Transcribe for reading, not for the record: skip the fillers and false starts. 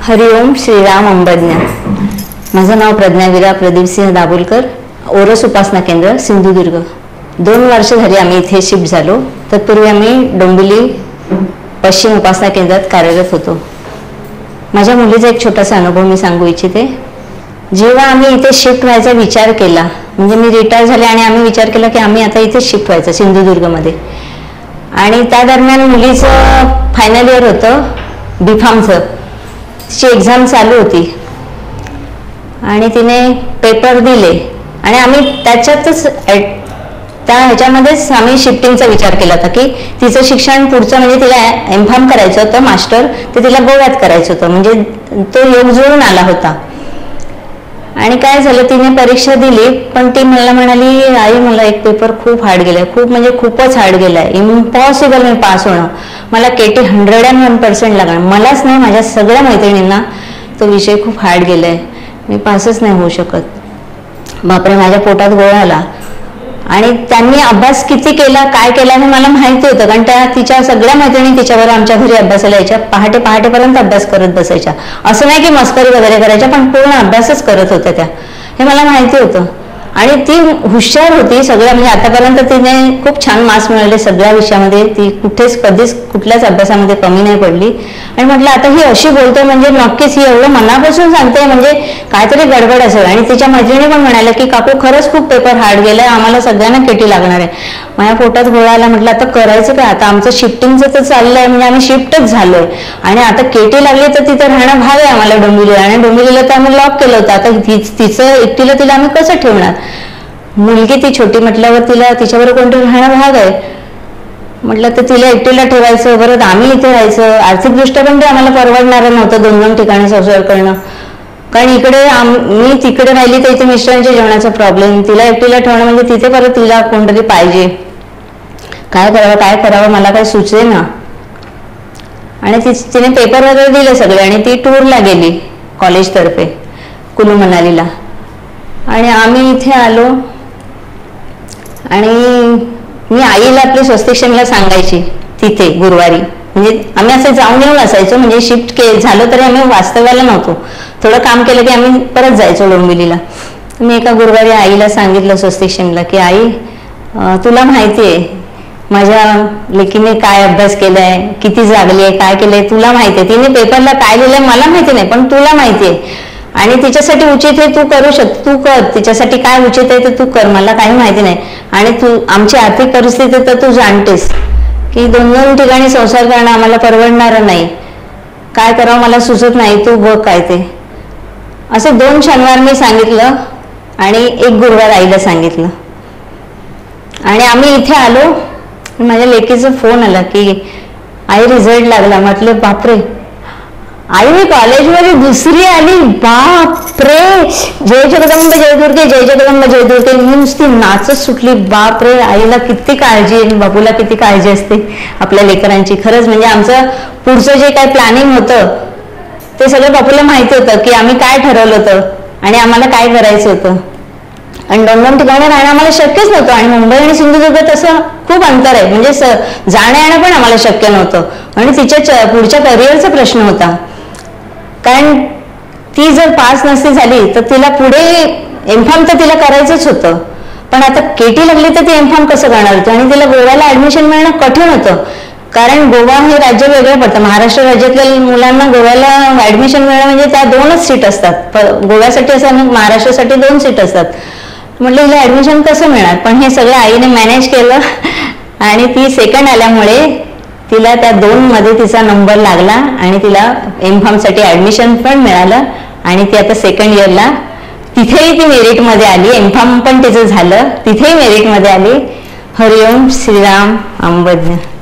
हरिओम श्रीराम अंबज्ञ। माझं नाव प्रज्ञावीरा प्रदीपसिंह दाभोलकर, ओरस उपासना केंद्र सिंधुदुर्ग। 2 वर्ष झाली आम्ही इथे शिफ्ट झालो। तत्पूर्वी आम्ही डोंबिवली पश्चिम उपासना केंद्रात कार्यरत होतो। माझ्या मुलीचा एक छोटासा अनुभव मी सांगू इच्छिते। जेव्हा आम्ही इथे शिफ्ट व्हायचा विचार केला, म्हणजे मी रिटायर झाले आणि आम्ही विचार केला की आम्ही आता इथे शिफ्ट व्हायचं सिंधुदुर्गमध्ये, आणि त्या दरम्यान मुलीचं फायनल इयर होतं B.Pharmचं, तिची एक्झाम चालू होती आणि तिने पेपर दिले आणि आम्ही त्याच्यातच त्या ह्याच्यामध्येच आम्ही शिफ्टिंगचा विचार केला होता की तिचं शिक्षण पुढचं म्हणजे तिला M.Pharm करायचं होतं, मास्टर ते तिला गोव्यात करायचं होतं, म्हणजे तो योग जुळून आला होता। आणि काय झालं, तिने परीक्षा दिली पण ती मला म्हणाली, आई मला एक पेपर खूप हार्ड गेलाय, खूप म्हणजे खूपच हार्ड गेलाय, इम्पॉसिबल मी पास होणं, मला KT 101% लागणार, मलाच नाही माझ्या सगळ्या मैत्रिणींना तो विषय खूप हार्ड गेलाय, मी पासच नाही होऊ शकत। बापरे, माझ्या पोटात गोळा आला। आणि त्यांनी अभ्यास किती केला काय केला हे मला माहिती होतं, कारण त्या तिच्या सगळ्या मैत्रिणी तिच्यावर आमच्या घरी अभ्यासाला यायच्या, पहाटेपर्यंत अभ्यास करत बसायच्या, असं नाही की मस्करी वगैरे करायच्या, पण पूर्ण अभ्यासच करत होत्या त्या, हे मला माहिती होतं। आणि ती हुशार होती सगळ्या, म्हणजे आतापर्यंत तिने खूप छान मार्क्स मिळवले सगळ्या विषयामध्ये, ती कुठेच कधीच कुठल्याच अभ्यासामध्ये कमी नाही पडली। आणि म्हटलं आता ही अशी बोलते म्हणजे नक्कीच ही एवढं मनापासून सांगते म्हणजे काहीतरी गडबड असेल। आणि तिच्या मैत्रिणी पण म्हणाल्या की काकू खरंच खूप पेपर हार्ड गेलाय, आम्हाला सगळ्यांना KT लागणार आहे। माझ्या पोटात गोळा आला, म्हटलं आता करायचं काय, आता आमचं शिफ्टिंगचं तर चाललंय, म्हणजे आम्ही शिफ्टच झालोय आणि आता KT लागली तर तिथं राहणं भाग आहे आम्हाला डोंबिवलीला, आणि डोंबिवलीला तर आम्ही लॉक केलं होतं, आता तिचं एकटीला तिला आम्ही कसं ठेवणार, मुलगी ती छोटी म्हटल्यावर तिला तिच्याबरोबर कोणतं राहणं भाग आहे। म्हटलं तर तिला एकटीला ठेवायचं, परत आम्ही इथे राहायचं, आर्थिकदृष्ट्या पण ते आम्हाला परवडणारं नव्हतं 2 ठिकाणी संसार करणं, कारण इकडे मी तिकडे राहिली तर इथे मिस्टरांच्या जेवणाचा प्रॉब्लेम, तिला एकटीला ठेवणं म्हणजे तिथे परत तिला कोणतरी पाहिजे, काय करावं मला काय सुचे ना। आणि तिने पेपर वगैरे दिले सगळे आणि ती टूरला गेली कॉलेजतर्फे कुलू मनालीला, आणि आम्ही इथे आलो। आणि मी आईला आपली स्वस्तिक सांगायची तिथे गुरुवारी, म्हणजे आम्ही असं जाऊन येऊन असायचो, म्हणजे शिफ्ट झालं तरी आम्ही वास्तव्याला नव्हतो, थोडं काम केलं की आम्ही परत जायचो डोंबिवलीला। मी एका गुरुवारी आईला सांगितलं स्वस्तिक की आई तुला माहिती आहे माझ्या लेकीने काय अभ्यास केलाय, किती जागली आहे, काय केलंय तुला माहिती आहे, तिने पेपरला काय लिहिलंय मला माहिती नाही पण तुला माहिती आहे, आणि तिच्यासाठी उचित आहे तू करू शकतो, तू कर, तिच्यासाठी काय उचित आहे तर तू कर, मला काही माहिती नाही, आणि तू आमची आर्थिक परिस्थिती तर तू जाणतेस की 2 ठिकाणी संसार करणं आम्हाला परवडणार नाही, काय करावं मला सुचत नाही, तू बघ काय ते। असे 2 शनिवार मी सांगितलं आणि 1 गुरुवार आईला सांगितलं, आणि आम्ही इथे आलो। माझ्या लेकीचा फोन आला की आई रिझल्ट लागला। म्हटलं बापरे, आई मी कॉलेजमध्ये 2री आली, बापरे, जय जगदंब जय दुर्गे, जय जगदंब जय दुर्गे, मी नुसती नाचच सुटली। बापरे, आईला किती काळजी आणि बाबूला किती काळजी असते आपल्या लेकरांची, खरंच म्हणजे आमचं पुढचं जे काही प्लॅनिंग होतं ते सगळं बापूला माहिती होतं की आम्ही काय ठरवलं होतं आणि आम्हाला काय करायचं होतं, आणि 2 ठिकाणी राहणं आम्हाला शक्यच नव्हतं, आणि मुंबई आणि सिंधुदुर्ग तसं खूप अंतर आहे, म्हणजे जाणं येणं पण आम्हाला शक्य नव्हतं, आणि तिच्या पुढच्या करिअरचा प्रश्न होता, कारण ती जर पास नसती झाली तर तिला पुढे M.Pharm तर तिला करायचंच होतं, पण आता KT लागली तर ती M.Pharm कसं करणार होती, आणि तिला गोव्याला ऍडमिशन मिळणं कठीण होतं, कारण गोवा हे राज्य वेगळं पडतं, महाराष्ट्र राज्यातल्या मुलांना गोव्याला ऍडमिशन मिळणं म्हणजे त्या 2च सीट असतात, गोव्यासाठी असं महाराष्ट्रासाठी 2 सीट असतात। म्हटलं हिला ऍडमिशन कसं मिळणार, पण हे सगळं आईने मॅनेज केलं, आणि ती सेकंड आल्यामुळे तिला त्या 2 मध्ये तिचा नंबर लागला आणि तिला M.Pharm साठी ऍडमिशन पण मिळालं, आणि ती आता सेकंड इयरला तिथेही ती मेरिटमध्ये आली, M.Pharm पण तिचं झालं, तिथेही मेरिटमध्ये आली। हरिओम श्रीराम अंबज्ञ।